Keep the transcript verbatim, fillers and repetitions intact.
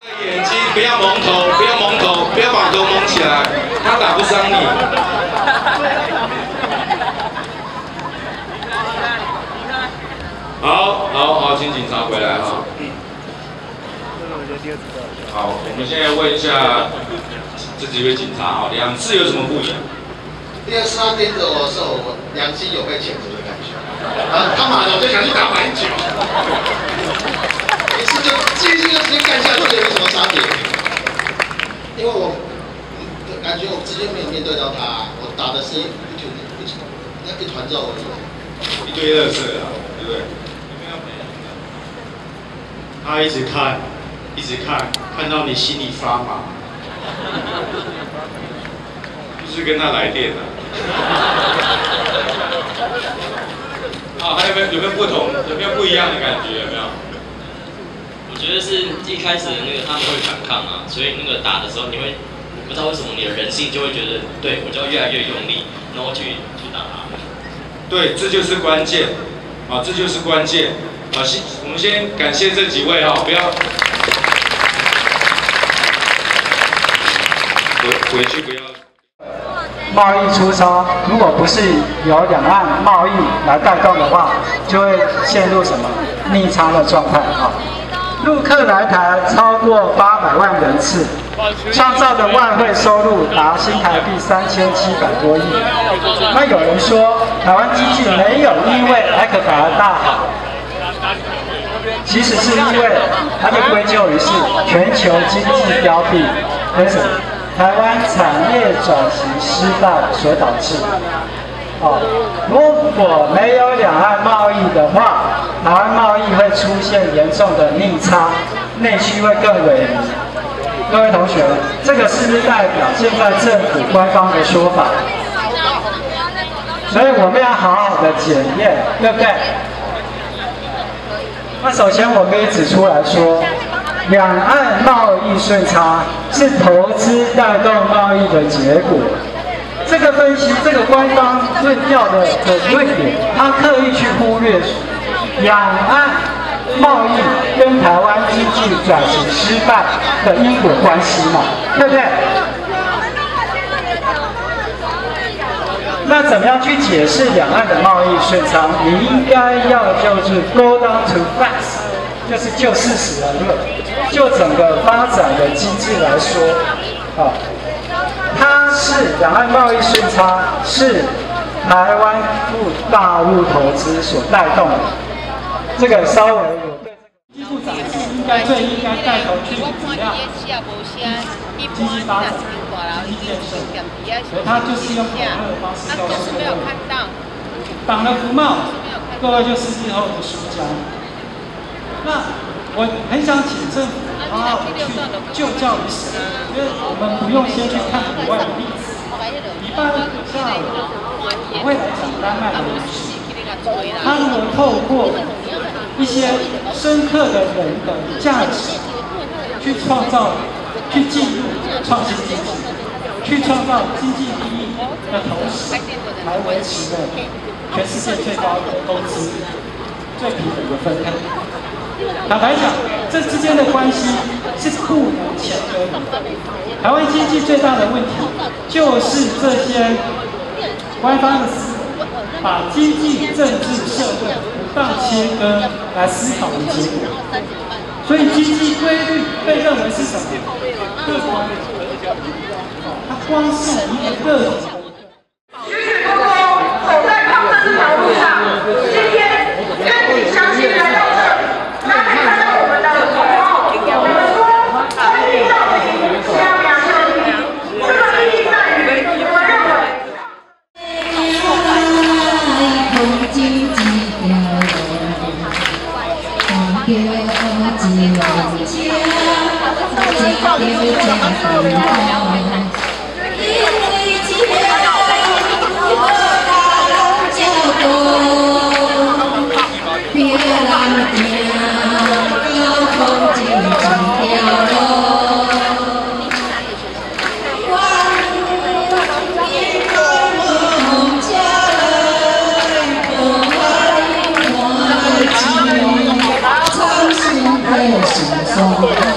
眼睛不要蒙头，不要蒙头，不要把头蒙起来，他打不伤你。好，好，好，请警察回来哈。好，我们现在问一下这几位警察哈，两次有什么不一样？ 第二次他盯着我的时候，我良心有被谴责的感觉。啊，干嘛呢？我就想去打排球。一次就继续就直接干下去，有什么差别？因为我感觉我直接没有面对到他，我打的是一团一团那一团肉而已， 一堆垃圾啊，对不对？ 他一直看，一直看，看到你心里发麻。 就是跟他来电啊。好，还有没有有没有不同？有没有不一样的感觉？有没有？ 我觉得是一开始的那个他们会反抗啊，所以那个打的时候，你会我不知道为什么你的人性就会觉得，对我就要越来越用力，然后去去打他。 对，这就是关键，啊，这就是关键。好，先我们先感谢这几位哈，不要回回去不要。 贸易出超，如果不是由两岸贸易来带动的话，就会陷入什么逆差的状态啊。陆客来台超过八百万人次，创造的外汇收入达新台币三千七百多亿。那有人说，台湾经济没有因为埃克法而大好，其实是因为它就归咎于是全球经济标的跟什么？台湾产业转型失败所导致。哦，如果没有两岸贸易的话，台湾贸易会出现严重的逆差，内需会更萎靡。各位同学，这个是不是代表现在政府官方的说法？所以我们要好好的检验，对不对？那首先我可以指出来说，两岸贸易顺差是投资带动贸易的结果。这个分析，这个官方论调的的论点，他刻意去忽略两岸贸易跟台湾经济转型失败的因果关系嘛，对不对？那怎么样去解释两岸的贸易顺差？你应该要就是 go down to facts， 就是就事实而论，就整个发展的机制来说，啊，它是两岸贸易顺差是台湾赴大陆投资所带动的。这个稍微我对经济部长是应该最应该带头去怎么样积极发展。经济建设，所以他就是用恐吓的方式告诉各位，绑了服贸，各位就是日后的输家。那我很想请政府好好的去就教于实，因为我们不用先去看国外的例子。一般像我会来讲丹麦的历史，他如何透过一些深刻的人的价值，去创造。去进入创新经济，去创造经济利益的同时，还维持了全世界最高的工资、最平等的分配。坦白讲，这之间的关系是不能切割的。台湾经济最大的问题就是这些官方的思维，把经济、政治、社会不当切割来思考的结果。所以经济规律被认为是什么？客观的，它光是一个个体的。 许许多多走在抗争这条路上，今天愿意相信来到这里，来看到我们的同胞，我们说公益到底，相良到底，这个意义在于我们认为。 唱出歌声颂。